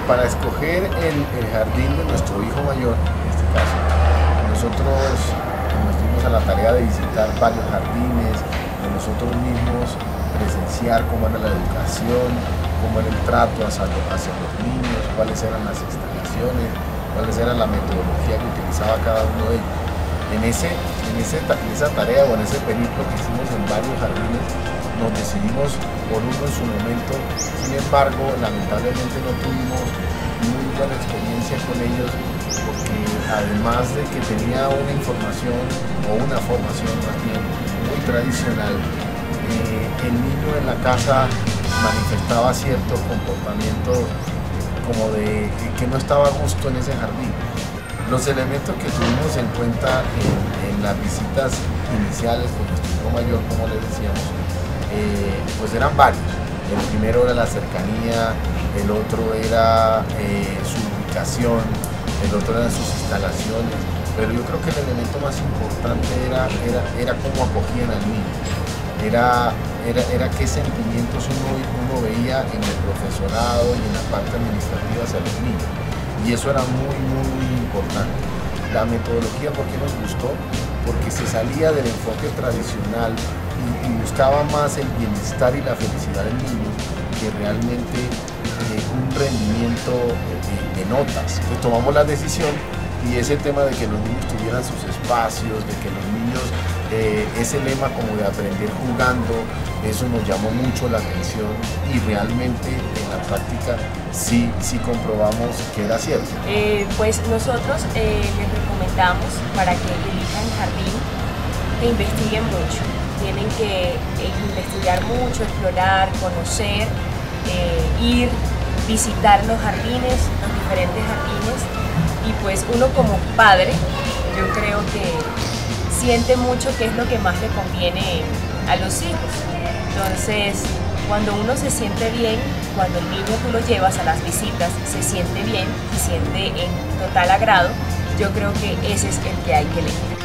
para escoger el jardín de nuestro hijo mayor, en este caso, nosotros nos dimos a la tarea de visitar varios jardines, de nosotros mismos presenciar cómo era la educación, cómo era el trato hacia los niños, cuáles eran las instalaciones, cuáles era la metodología que utilizaba cada uno de ellos. En esa tarea o en ese periplo que hicimos en varios jardines, nos decidimos por uno en su momento. Sin embargo, lamentablemente no tuvimos muy buena experiencia con ellos, porque además de que tenía una información o una formación más bien muy tradicional, el niño en la casa manifestaba ciertos comportamientos como de que no estaba a gusto en ese jardín. Los elementos que tuvimos en cuenta en las visitas iniciales con nuestro hijo mayor, como les decíamos, pues eran varios. El primero era la cercanía, el otro era su ubicación, el otro eran sus instalaciones, pero yo creo que el elemento más importante era cómo acogían al niño, era qué sentimientos uno veía en el profesorado y en la parte administrativa hacia los niños, y eso era muy importante. La metodología, ¿por qué nos gustó? Porque se salía del enfoque tradicional y buscaba más el bienestar y la felicidad del niño que realmente un rendimiento de notas. Entonces tomamos la decisión, y ese tema de que los niños tuvieran sus espacios, de que los niños, ese lema como de aprender jugando, eso nos llamó mucho la atención, y realmente en la práctica sí comprobamos que era cierto. Pues nosotros les recomendamos para que elijan jardín que investiguen mucho. Tienen que investigar mucho, explorar, conocer, ir, visitar los jardines, los diferentes jardines, y pues uno como padre, yo creo que siente mucho qué es lo que más le conviene a los hijos. Entonces, cuando uno se siente bien, cuando el niño tú lo llevas a las visitas, se siente bien, se siente en total agrado, yo creo que ese es el que hay que elegir.